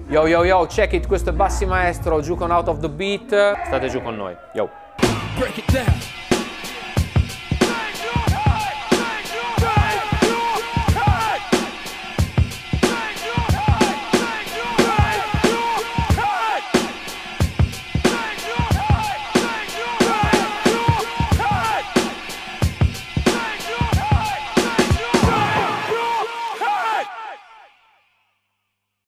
Yo yo yo, check it, questo è Bassi Maestro, giù con Out of the Beat. State giù con noi. Yo. Break it down.